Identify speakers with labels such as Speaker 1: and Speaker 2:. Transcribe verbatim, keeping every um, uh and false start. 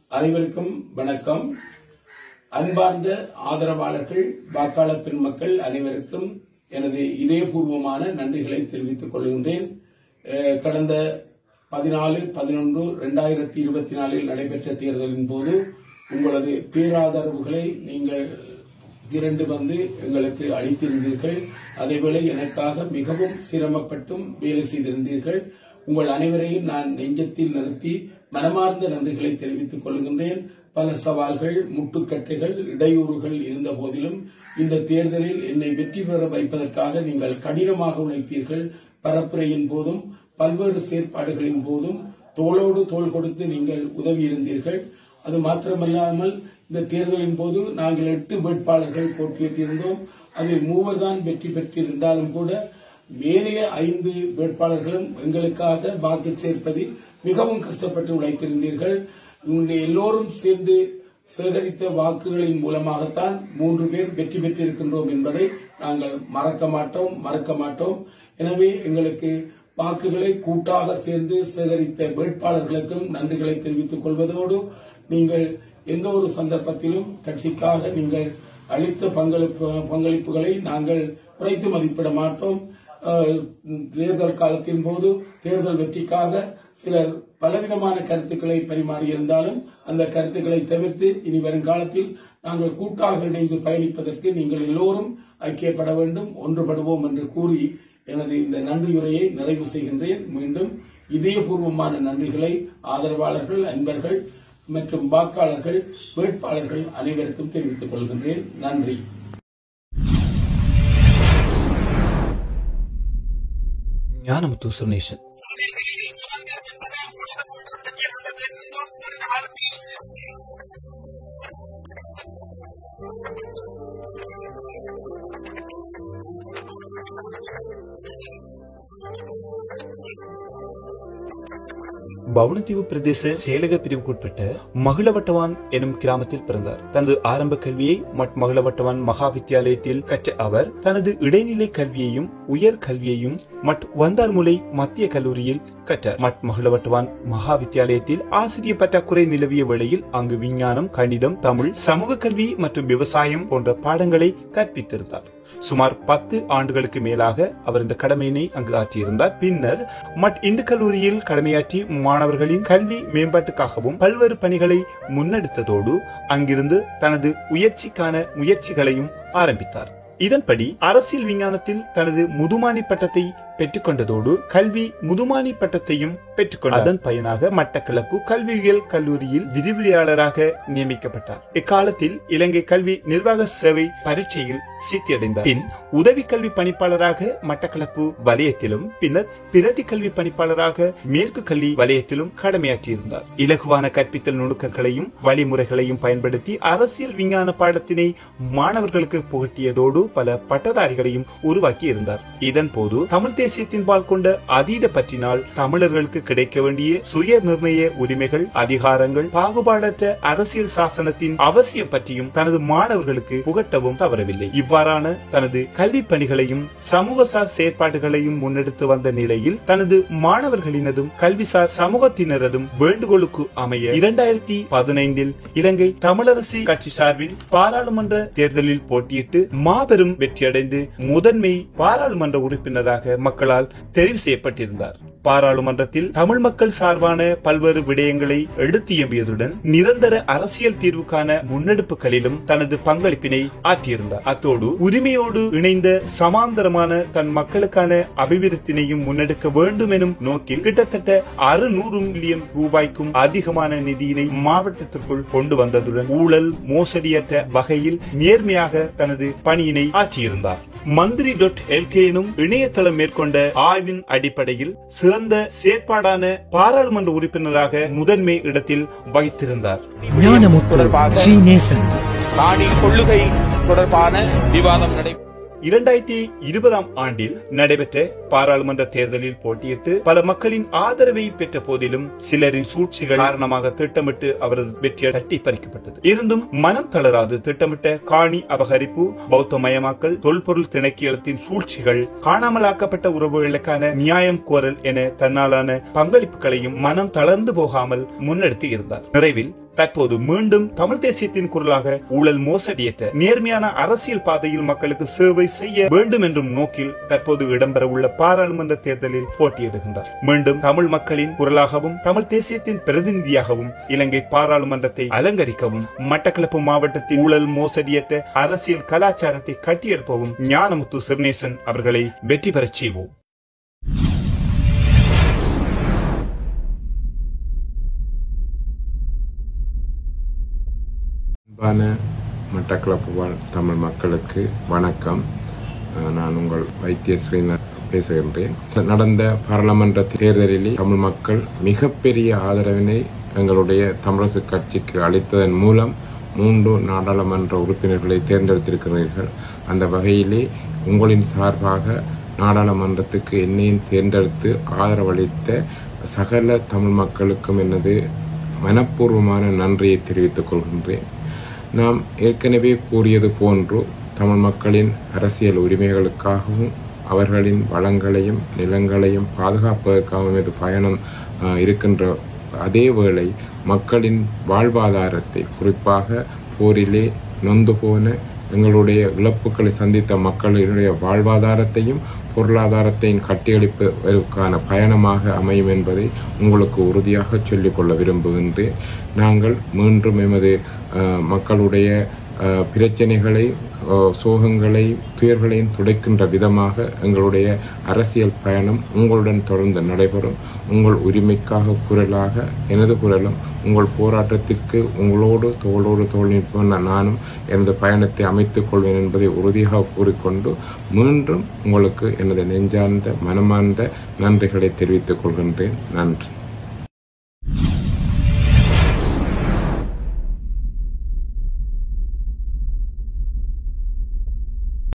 Speaker 1: அனைவருக்கும் வணக்கம். அன்பார்ந்த ஆதரவாளர்கள், வாக்காளர் பெருமக்கள் அனைவருக்கும் எனது இதயபூர்வமான நன்றிகளை தெரிவித்துக் கொள்கின்றேன். கடந்த பதினாலு பதினொன்று இரண்டாயிரத்தி இருபத்தி நாலில் நடைபெற்ற தேர்தலின் போது உங்களது பேராதரவுகளை நீங்கள் திரண்டு வந்து எங்களுக்கு அளித்திருந்தீர்கள். அதேவேளை எனக்காக மிகவும் சிரமப்பட்டும் வேலை செய்திருந்தீர்கள். உங்கள் அனைவரையும் நான் நெஞ்சத்தில் நிறுத்தி மனமார்ந்த நன்றிகளை தெரிவித்துக் கொள்கின்றேன். பல சவால்கள், முட்டுக்கட்டைகள், இடையூறுகள் இருந்த போதிலும் இந்த தேர்தலில் என்னை வெற்றி பெற வைப்பதற்காக நீங்கள் கடினமாக உழைத்தீர்கள். பரப்புரையின் போதும் பல்வேறு செயற்பாடுகளின் போதும் தோளோடு தோள் கொடுத்து நீங்கள் உதவியிருந்தீர்கள். அது மாத்திரமல்லாமல் இந்த தேர்தலின் போது நாங்கள் எட்டு வேட்பாளர்கள் போட்டியிட்டிருந்தோம். அதில் மூவர் தான் வெற்றி பெற்றிருந்தாலும் கூட வேறைய ஐந்து வேட்பாளர்களும் எங்களுக்காக வாக்கு சேர்ப்பதில் மிகவும் கஷ்டப்பட்டு உழைத்திருந்தீர்கள். எல்லோரும் சேர்ந்து சேகரித்த வாக்குகளின் மூலமாகத்தான் மூன்று பேர் வெற்றி பெற்றிருக்கின்றோம் என்பதை நாங்கள் மறக்க மாட்டோம் மறக்க மாட்டோம் எனவே எங்களுக்கு வாக்குகளை கூட்டாக சேர்ந்து சேகரித்த வேட்பாளர்களுக்கும் நன்றிகளை தெரிவித்துக் கொள்வதோடு, நீங்கள் எந்த ஒரு சந்தர்ப்பத்திலும் கட்சிக்காக நீங்கள் அளித்த பங்களிப்புகளை நாங்கள் குறைத்து மதிப்பிட மாட்டோம். தேர்தல் காலத்தின் போது தேர்தல் வெற்றிக்காக சிலர் பலவிதமான கருத்துக்களை பரிமாறியிருந்தாலும் அந்த கருத்துக்களை தவிர்த்து இனி வரும் காலத்தில் நாங்கள் கூட்டாக இணைந்து பயணிப்பதற்கு நீங்கள் எல்லோரும் ஐக்கியப்பட வேண்டும், ஒன்றுபடுவோம் என்று கூறி எனது இந்த நன்றியுரையை நிறைவு செய்கின்றேன். மீண்டும் இதயபூர்வமான நன்றிகளை ஆதரவாளர்கள், அன்பர்கள் மற்றும் வாக்காளர்கள், வேட்பாளர்கள் அனைவருக்கும் தெரிவித்துக் கொள்கின்றேன். நன்றி.
Speaker 2: ஞானமுத்து சுனேஷன். வவுணதீவு பிரதேச செயலக பிரிவுக்குட்பட்ட மகிழவட்டவான் எனும் கிராமத்தில் பிறந்தார். தனது ஆரம்ப கல்வியை மட் மகிழவட்டவான் மகா வித்தியாலயத்தில் கற்ற அவர் தனது இடைநிலை கல்வியையும் உயர் கல்வியையும் மட் வந்தார்முலை மத்திய கல்லூரியில் கற்றார். மட் மகிழவட்டவான் மகா வித்தியாலயத்தில் ஆசிரியர் பற்றாக்குறை நிலவிய வேளையில் அங்கு விஞ்ஞானம், கணிதம், தமிழ், சமூக கல்வி மற்றும் விவசாயம் போன்ற பாடங்களை கற்பித்திருந்தார். சுமார் பத்து ஆண்டுகளுக்கு மேலாக அவர் இந்த கடமையினை அங்கு ஆற்றியிருந்தார். பின்னர் மட் இந்து கல்லூரியில் கடமையாற்றி மாணவர்களின் கல்வி மேம்பாட்டுக்காகவும் பல்வேறு பணிகளை முன்னெடுத்ததோடு அங்கிருந்து தனது உயர்ச்சிக்கான முயற்சிகளையும் ஆரம்பித்தார். இதன்படி அரசியல் விஞ்ஞானத்தில் தனது முதுமானி பட்டத்தை பெற்றுக்கொண்டதோடு கல்வி முதுமானி பட்டத்தையும் பெற்றுக்கொண்டார். அதன் பயனாக மட்டக்களப்பு கல்வியியல் கல்லூரியில் விரிவுரையாளராக நியமிக்கப்பட்டார். இக்காலத்தில் இலங்கை கல்வி நிர்வாக சேவை பரீட்சையில் சித்தியடைந்தார். பின் உதவி கல்வி பணிப்பாளராக மட்டக்களப்பு வலயத்திலும் பின்னர் பிரதி கல்வி பணிப்பாளராக மேற்கு கல்வி வலயத்திலும் கடமையாற்றியிருந்தார். இலகுவான கற்பித்தல் நுணுக்கங்களையும் வழிமுறைகளையும் பயன்படுத்தி அரசியல் விஞ்ஞான பாடத்தினை மாணவர்களுக்கு புகட்டியதோடு பல பட்டதாரிகளையும் உருவாக்கி இருந்தார். இதன் போது தமிழ் தேசியத்தின்பால் கொண்ட அதீத பற்றினால் தமிழர்களுக்கு கிடைக்க வேண்டிய சுய நிர்ணய உரிமைகள், அதிகாரங்கள், பாகுபாடற்ற அரசியல் சாசனத்தின் அவசியம் பற்றியும் தனது மாணவர்களுக்கு புகட்டவும் தவறவில்லை. இவ்வாறான தனது கல்வி பணிகளையும் சமூகசார் செயற்பாடுகளையும் முன்னெடுத்து வந்த நிலையில் தனது மாணவர்களினதும் கல்விசார் சமூகத்தினரதும் வேண்டுகோளுக்கு அமைய இரண்டாயிரத்தி பதினைந்தில் இலங்கை தமிழரசு கட்சி சார்பில் பாராளுமன்ற தேர்தலில் போட்டியிட்டு மாபெரும் வெற்றியடைந்து முதன்மை பாராளுமன்ற உறுப்பினராக மக்களால் தெரிவு செய்யப்பட்டிருந்தார். பாராளுமன்றத்தில் தமிழ் மக்கள் சார்பான பல்வேறு விடயங்களை எடுத்து எம்பியதுடன் நிரந்தர அரசியல் தீர்வுக்கான முன்னெடுப்புகளிலும் தனது பங்களிப்பினை ஆற்றியிருந்தார். அத்தோடு உரிமையோடு இணைந்த சமாந்தரமான தன் மக்களுக்கான அபிவிருத்தினையும் முன்னெடுக்க வேண்டும் எனும் நோக்கில் கிட்டத்தட்ட அறுநூறு மில்லியன் ரூபாய்க்கும் அதிகமான நிதியினை மாவட்டத்திற்குள் கொண்டு வந்ததுடன் ஊழல் மோசடியற்ற வகையில் நேர்மையாக தனது பணியினை ஆற்றியிருந்தார். மந்திரி டாட் எல்கே எனும் இணையதளம் மேற்கொண்ட ஆய்வின் அடிப்படையில் சிறந்த செயற்பாடான பாராளுமன்ற உறுப்பினராக முதன்மை இடத்தில் வகித்திருந்தார். கொள்ளுகை தொடர்பான விவாதம் நடைபெற்றது. இரண்டாயிரத்தி இருபதாம் ஆண்டில் நடைபெற்ற பாராளுமன்ற தேர்தலில் போட்டியிட்டு பல மக்களின் ஆதரவை பெற்ற போதிலும் சிலரின் சூழ்ச்சிகள் காரணமாக திட்டமிட்டு அவரது வெற்றி தட்டி பறிக்கப்பட்டது. இருந்தும் மனம் தளராது திட்டமிட்ட காணி அபகரிப்பு, பௌத்த மயமாக்கல், தொல்பொருள் திணைக்களத்தின் சூழ்ச்சிகள், காணாமலாக்கப்பட்ட உறவுகளுக்கான நியாயம் கோரல் என தன்னாலான பங்களிப்புகளையும் மனம் தளர்ந்து போகாமல் முன்னெடுத்து இருந்தார். நிறைவில் தற்போது மீண்டும் தமிழ் தேசியத்தின் குரலாக ஊழல் மோசடியற்ற நேர்மையான அரசியல் பாதையில் மக்களுக்கு சேவை செய்ய வேண்டும் என்றும் நோக்கில் தற்போது இடம்பெற உள்ள பாராளுமன்ற தேர்தலில் போட்டியிடுகின்றார். மீண்டும் தமிழ் மக்களின் குரலாகவும் தமிழ் தேசியத்தின் பிரதிநிதியாகவும் இலங்கை பாராளுமன்றத்தை அலங்கரிக்கவும் மட்டக்களப்பு மாவட்டத்தின் ஊழல் மோசடியற்ற அரசியல் கலாச்சாரத்தை கட்டியெழுப்பவும் ஞானமுத்து சிறுநேசன் அவர்களை வெற்றி பெறச் செய்வோம்.
Speaker 3: அன்பான மட்டக்களப்பு வாழ் தமிழ் மக்களுக்கு வணக்கம். நான் உங்கள் வைத்திய ஸ்ரீநாத் பேசுகின்றேன். நடந்த பாராளுமன்ற தேர்தலில் தமிழ் மக்கள் மிகப்பெரிய ஆதரவினை எங்களுடைய தமிழரசு கட்சிக்கு அளித்ததன் மூலம் மூன்று நாடாளுமன்ற உறுப்பினர்களை தேர்ந்தெடுத்திருக்கிறீர்கள். அந்த வகையிலே உங்களின் சார்பாக நாடாளுமன்றத்துக்கு என்னையும் தேர்ந்தெடுத்து ஆதரவளித்த சகல தமிழ் மக்களுக்கும் எனது மனப்பூர்வமான நன்றியை தெரிவித்துக் கொள்கின்றேன். நாம் ஏற்கனவே கூறியது போன்று தமிழ் மக்களின் அரசியல் உரிமைகளுக்காகவும் அவர்களின் வளங்களையும் நிலங்களையும் பாதுகாப்பதற்காகவும் இது பயணம் இருக்கின்ற அதேவேளை மக்களின் வாழ்வாதாரத்தை, குறிப்பாக போரிலே நொந்து போன எங்களுடைய இழப்புகளை சந்தித்த மக்களுடைய வாழ்வாதாரத்தையும் பொருளாதாரத்தையும் கட்டியெழுப்பதற்கான பயணமாக அமையும் என்பதை உங்களுக்கு உறுதியாக சொல்லிக்கொள்ள விரும்புகின்றேன். நாங்கள் மீண்டும் எமது மக்களுடைய பிரச்சனைகளை, சோகங்களை, துயர்களையும் துடைக்கின்ற விதமாக எங்களுடைய அரசியல் பயணம் உங்களுடன் தொடர்ந்து நடைபெறும். உங்கள் உரிமைக்காக குரலாக எனது குரலும், உங்கள் போராட்டத்திற்கு உங்களோடு தோளோடு தோள் நிற்போம் நானும் எனது பயணத்தை அமைத்துக் கொள்வேன் என்பதை உறுதியாக கூறிக்கொண்டு மீண்டும் உங்களுக்கு எனது நெஞ்சார்ந்த மனமார்ந்த நன்றிகளை தெரிவித்துக் கொள்கின்றேன். நன்றி.